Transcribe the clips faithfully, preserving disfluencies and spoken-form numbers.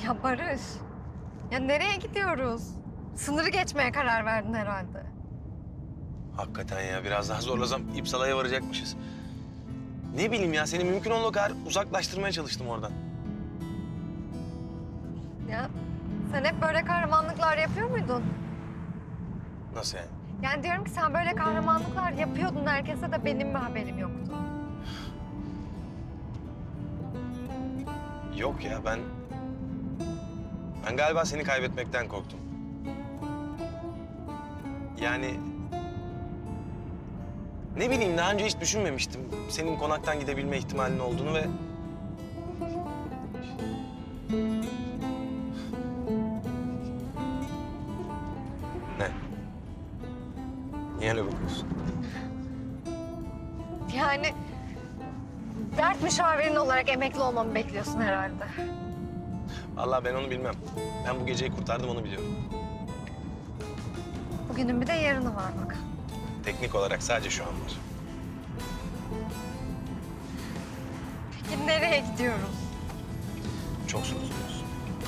Ya Barış, ya nereye gidiyoruz? Sınırı geçmeye karar verdin herhalde. Hakikaten ya biraz daha zorlasam İpsala'ya varacakmışız. Ne bileyim ya seni mümkün olduğu kadar uzaklaştırmaya çalıştım oradan. Ya sen hep böyle kahramanlıklar yapıyor muydun? Nasıl yani? Yani diyorum ki sen böyle kahramanlıklar yapıyordun herkese de benim mi haberim yoktu? Yok ya ben... Ben galiba seni kaybetmekten korktum. Yani... Ne bileyim daha önce hiç düşünmemiştim senin konaktan gidebilme ihtimalinin olduğunu ve... Ne? Niye öyle bakıyorsun? Yani dert müşavirin olarak emekli olmamı bekliyorsun herhalde. Vallahi ben onu bilmem. Ben bu geceyi kurtardım onu biliyorum. Bugünün bir de yarını var bak. Teknik olarak sadece şu an var. Peki nereye gidiyoruz? Çok soru soruyorsun.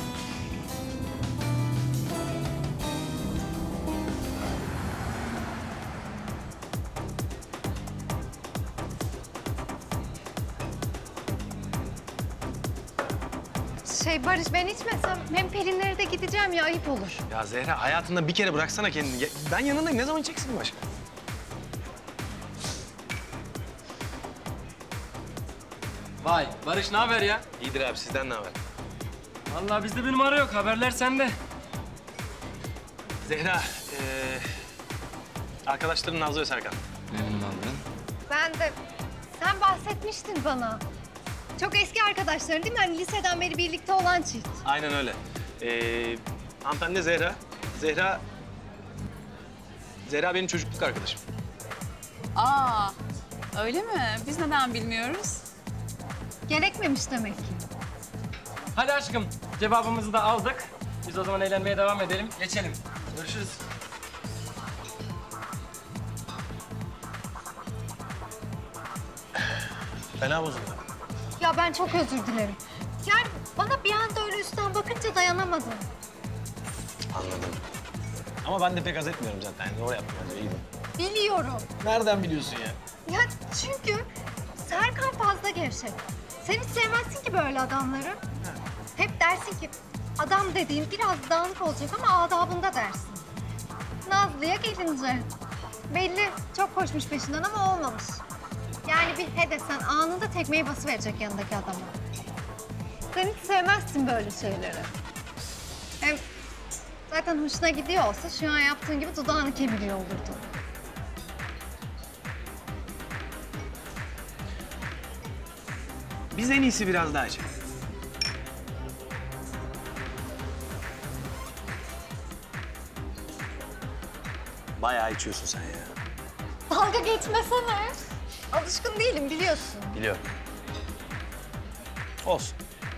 Şey Barış ben içmesem hem Pelinlere de gideceğim ya ayıp olur. Ya Zehra hayatında bir kere bıraksana kendini. Ya, ben yanındayım. Ne zaman içeceksin başka? Vay Barış ne haber ya? İyidir abi. Sizden ne haber? Vallahi bizde bir numara yok. Haberler sende. Zehra, ee, arkadaşların Nazlı ve Serkan. Memnun oldum. Ben de sen bahsetmiştin bana. Çok eski arkadaşların değil mi? Hani liseden beri birlikte olan çift. Aynen öyle. Ee, hanımefendi Zehra. Zehra... Zehra benim çocukluk arkadaşım. Aa, öyle mi? Biz neden bilmiyoruz? Gerekmemiş demek ki. Hadi aşkım cevabımızı da aldık. Biz o zaman eğlenmeye devam edelim. Geçelim. Görüşürüz. Fena bozuldu. Ya ben çok özür dilerim. Yani bana bir anda öyle üstten bakınca dayanamadım. Anladım. Ama ben de pek haz etmiyorum zaten. Yani doğru yaptım bence. İyiydim. Biliyorum. Nereden biliyorsun ya? Ya çünkü Serkan fazla gevşek. Sen hiç sevmezsin ki böyle adamları. Hep dersin ki adam dediğin biraz dağınık olacak ama adabında dersin. Nazlı'ya gelince belli çok koşmuş peşinden ama olmamış. Yani bir he desen anında tekmeyi basıverecek yanındaki adama. Sen hiç sevmezsin böyle şeyleri. Hem zaten hoşuna gidiyor olsa şu an yaptığın gibi dudağını kemiriyor olurdu. Biz en iyisi biraz daha içelim. Bayağı içiyorsun sen ya. Dalga geçmesene. Alışkın değilim biliyorsun. Biliyorum. Olsun.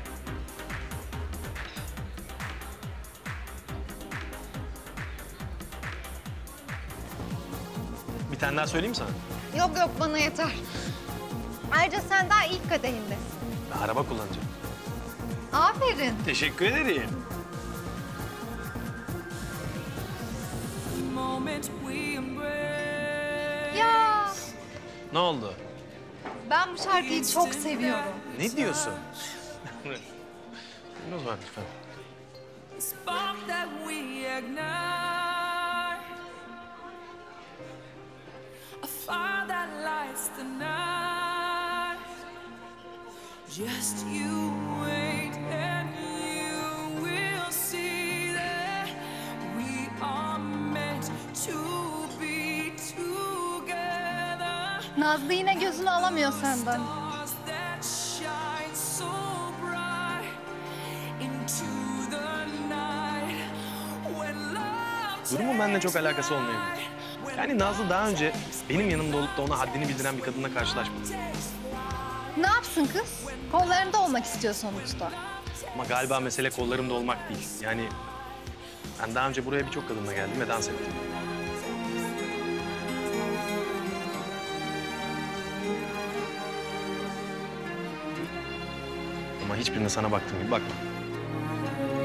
Bir tane daha söyleyeyim mi sana? Yok yok bana yeter. Ayrıca sen daha ilk kadehindesin. Ben araba kullanacağım. Aferin. Teşekkür ederim. Ya Ne oldu? ben bu şarkıyı çok seviyorum. Ne diyorsun? O zaman lütfen. Spark that we ignite, a fire that lights the night. Just you wait and you will see that we are meant to be together. Nazlı yine gözünü alamıyor senden. Stars that shine so bright into the night when love Durumun benimle çok alakası olmayabilir. Yani Nazlı daha önce benim yanımda olup da ona haddini bildiren bir kadınla karşılaşmadı. Ne yapsın kız? Kollarında olmak istiyor sonuçta. Ama galiba mesele kollarımda olmak değil. Yani ben daha önce buraya birçok kadınla geldim ve dans ettim. Ama hiçbirine sana baktığım gibi bakma.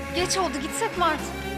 Geç oldu, gitsek mi artık?